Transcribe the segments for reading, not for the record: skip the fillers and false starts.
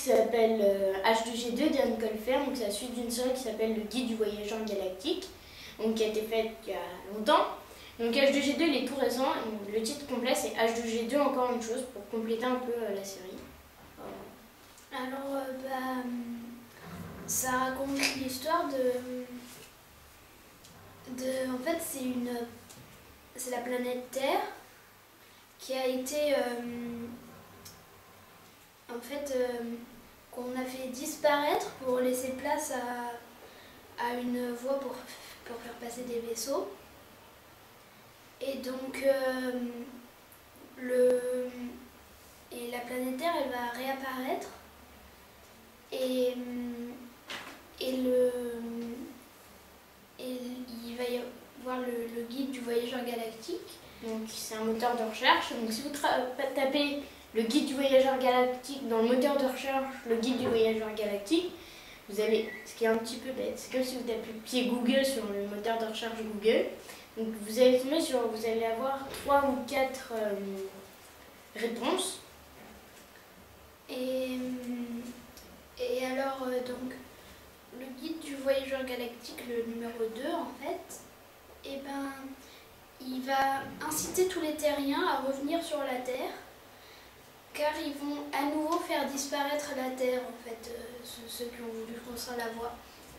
s'appelle H2G2 d'Anne Colfer, donc c'est la suite d'une série qui s'appelle Le Guide du voyageur galactique, donc qui a été faite il y a longtemps. Donc H2G2 il est tout récent, le titre complet c'est H2G2 encore une chose pour compléter un peu la série. Alors ça raconte l'histoire en fait c'est la planète Terre qui a été qu'on a fait disparaître pour laisser place à une voie pour faire passer des vaisseaux. Et donc la planète Terre elle va réapparaître et il va y avoir le guide du voyageur galactique. Donc c'est un moteur de recherche. Donc si vous tapez le guide du voyageur galactique dans le moteur de recherche, le guide du voyageur galactique, vous allez, ce qui est un petit peu bête, c'est comme si vous tapiez Google sur le moteur de recherche Google. Donc vous allez tomber vous allez avoir 3 ou 4 réponses. Et alors donc le guide du voyageur galactique, le numéro 2 en fait, il va inciter tous les terriens à revenir sur la Terre, car ils vont à nouveau faire disparaître la Terre, en fait, ceux qui ont voulu construire la voie.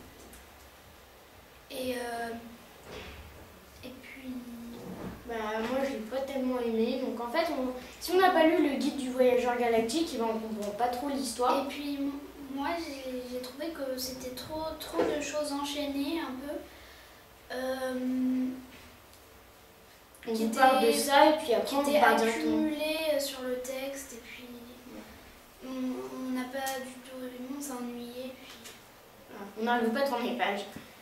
Et puis... moi je l'ai pas tellement aimé, donc en fait, si on n'a pas lu le guide du voyageur galactique, on ne comprend pas trop l'histoire. Et puis moi j'ai trouvé que c'était trop de choses enchaînées un peu. On vous parle de ça et puis après on parle directement. Accumulé sur le texte et puis on n'a pas du tout, on s'est ennuyé. On n'arrive pas à tourner les pages.